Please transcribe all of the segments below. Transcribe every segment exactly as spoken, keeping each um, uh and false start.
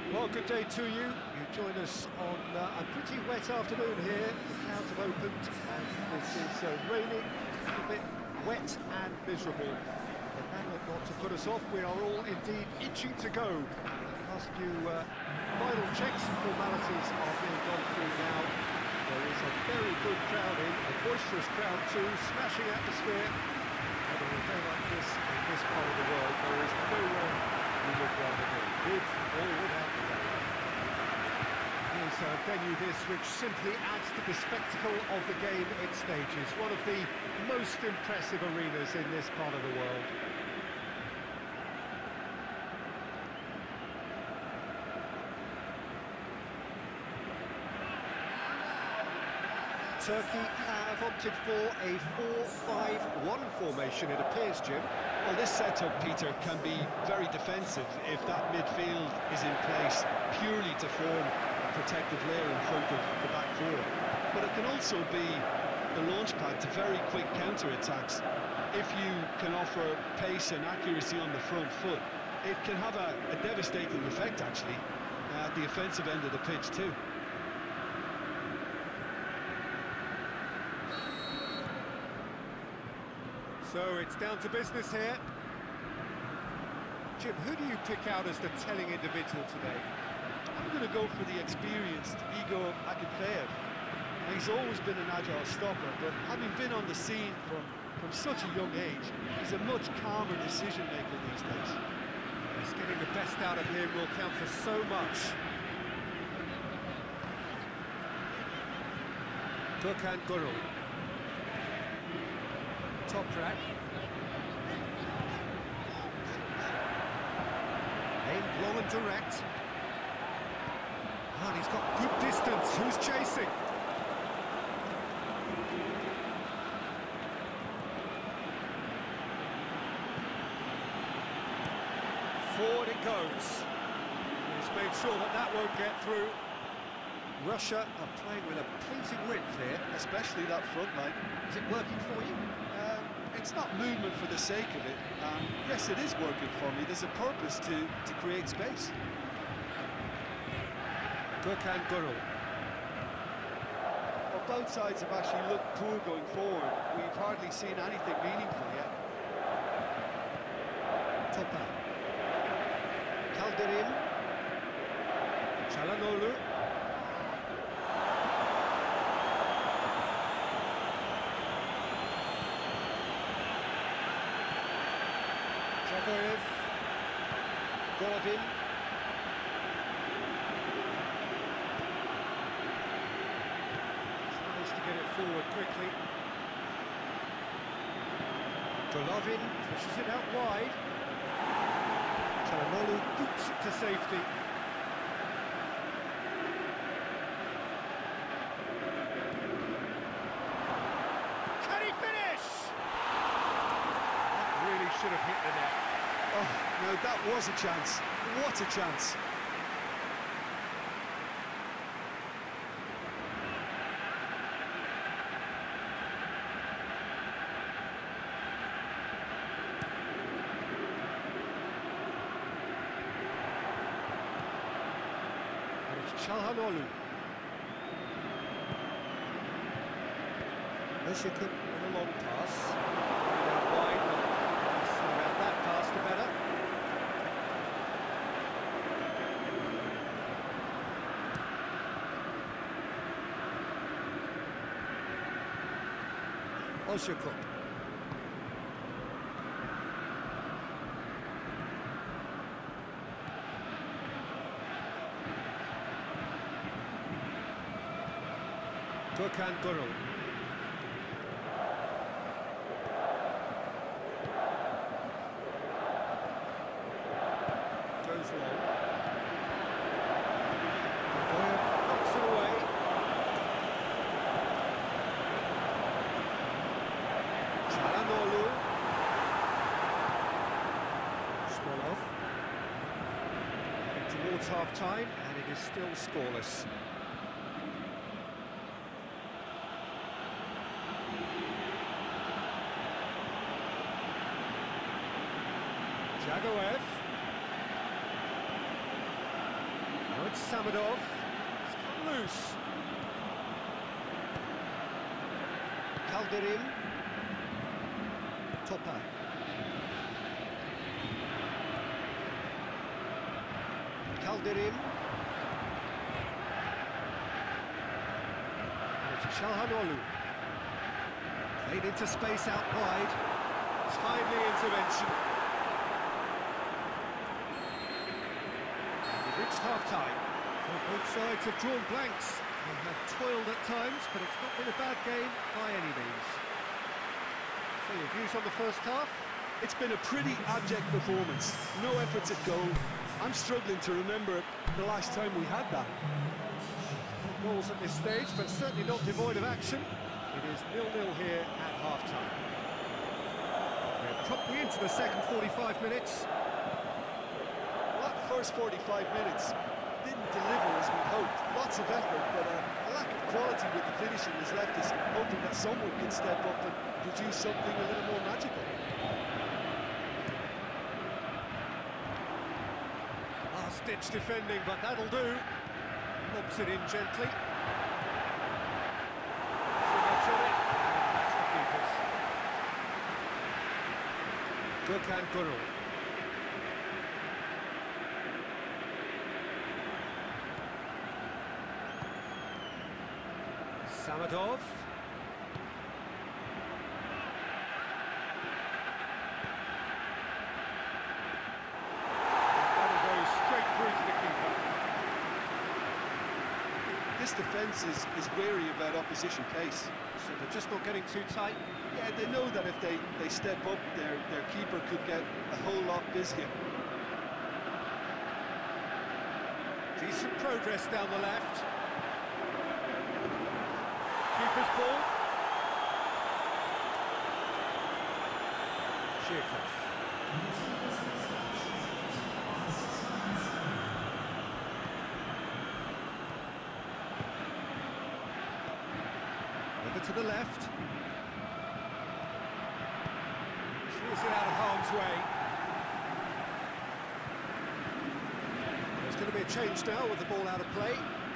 Well, good day to you. You join us on uh, a pretty wet afternoon here. The clouds have opened and this is uh, raining, a little bit wet and miserable. But that ought not to put us off. We are all indeed itching to go. The last few uh, final checks and formalities are being gone through now. There is a very good crowd in, a boisterous crowd too, smashing atmosphere. And on a day like this, in this part of the world, there is nowhere we would rather be, with or without the rain. Here's a venue this which simply adds to the spectacle of the game it stages. One of the most impressive arenas in this part of the world. Turkey have opted for a four five one formation, it appears, Jim. Well, this setup, Peter, can be very defensive if that midfield is in place purely to form a protective layer in front of the back four. But it can also be the launch pad to very quick counter-attacks. If you can offer pace and accuracy on the front foot, it can have a, a devastating effect, actually, at the offensive end of the pitch, too. So it's down to business here. Jim, who do you pick out as the telling individual today? I'm going to go for the experienced Igor Akinfeev. He's always been an agile stopper, but having been on the scene from, from such a young age, he's a much calmer decision-maker these days. Yes, getting the best out of him will count for so much. Gökhan Gürül. Toprak. Aimed long and direct. Oh, and he's got good distance. Who's chasing? Forward it goes. He's made sure that that won't get through. Russia are playing with a pleasing width here. Especially that front line. Is it working for you? Um, it's not movement for the sake of it. Um, yes, it is working for me. There's a purpose to, to create space. Gökhan Gürül. Well, both sides have actually looked poor going forward. We've hardly seen anything meaningful yet. Topa. Calderin. Çalhanoğlu. Djagoev. Golovin. Tries to get it forward quickly. Golovin pushes it out wide. Çalhanoğlu boots it to safety. Can he finish? That really should have hit the net. Oh, no, that was a chance. What a chance. And it's Çalhanoğlu. Öztürk with a long pass. Out wide. The less around that pass, the better. Öztürk. Gökhan Gürül. Goes long. Goyev knocks it away. Çalhanoğlu. Smolov. Heading towards half-time, and it is still scoreless. Djagoev. Samadov. It's come loose. Calderim. Topa. Calderim. And it's Çalhanoğlu. Played into space out wide. Timely intervention. And we've reached half-time. So both sides have drawn blanks. They have toiled at times, but it's not been a bad game by any means. So your views on the first half? It's been a pretty abject performance. No efforts at goal. I'm struggling to remember the last time we had that. No goals at this stage, but certainly not devoid of action. It is nil nil here at half-time. We're promptly into the second forty-five minutes. Well, that first forty-five minutes didn't deliver as we hoped. Lots of effort, but a, a lack of quality with the finishing has left us hoping that someone can step up and produce something a little more magical. Last-ditch defending, but that'll do. Lobs it in gently. Gökhan Gönül. Samadov. That'll go straight through to the keeper. This defence is, is wary about opposition pace. So they're just not getting too tight. Yeah, they know that if they, they step up, their, their keeper could get a whole lot busier. Decent progress down the left. Keeper's ball. Zhirkov. Over to the left. Clears it out of harm's way. There's going to be a change now with the ball out of play.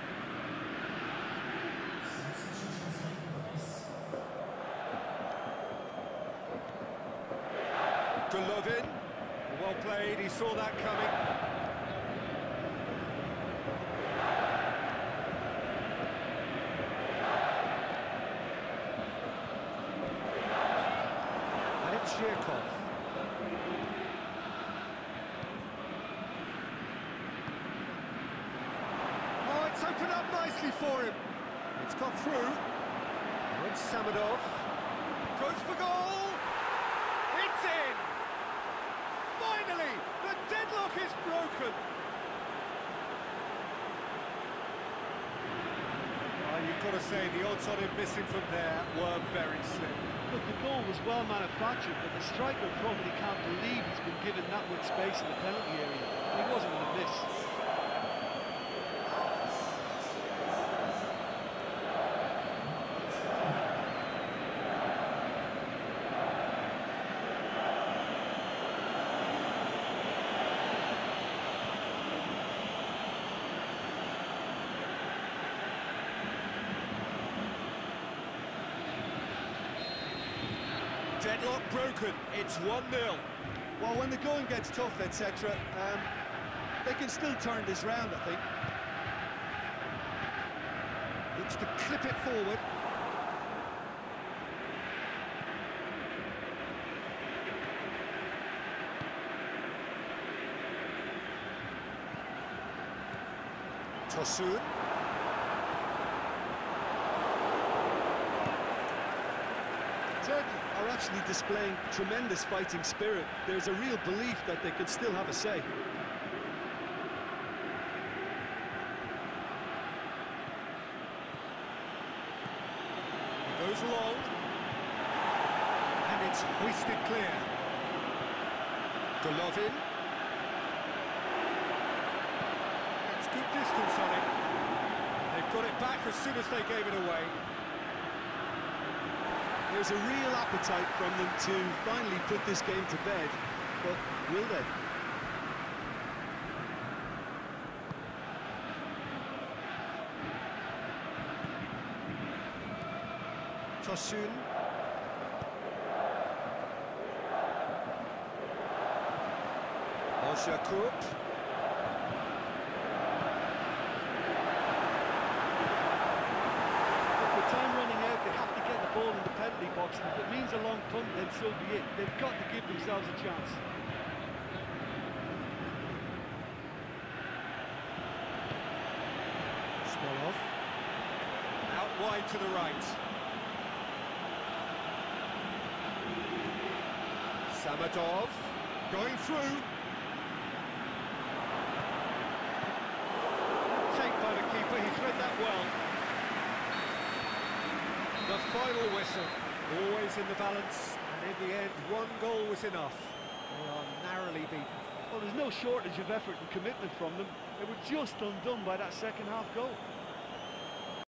Golovin, well played, he saw that coming. And it's Zhirkov. Oh, it's opened up nicely for him. It's got through. Now it's Samadov. Goes for goal. It's in. Finally, the deadlock is broken. Well, you've got to say the odds on him missing from there were very slim. Look, the goal was well manufactured, but the striker probably can't believe he's been given that much space in the penalty area. He wasn't going to miss. Deadlock broken, it's one nil. Well, when the going gets tough, et cetera, um, they can still turn this round, I think. Looks to clip it forward. Tosun. Turkey are actually displaying tremendous fighting spirit. There's a real belief that they could still have a say. He goes long. And it's hoisted clear. Golovin. It's good distance on it. They've got it back as soon as they gave it away. There's a real appetite from them to finally put this game to bed, but will they? Tosun. Oshakup. With time running out, they have to get the ball in the penalty box, and if it means a long punt, then so be it. They've got to give themselves a chance. Smolov. Out wide to the right. Samadov. Going through. Take by the keeper, he's read that well. The final whistle, always in the balance, and in the end, one goal was enough. They are narrowly beaten. Well, there's no shortage of effort and commitment from them. They were just undone by that second half goal.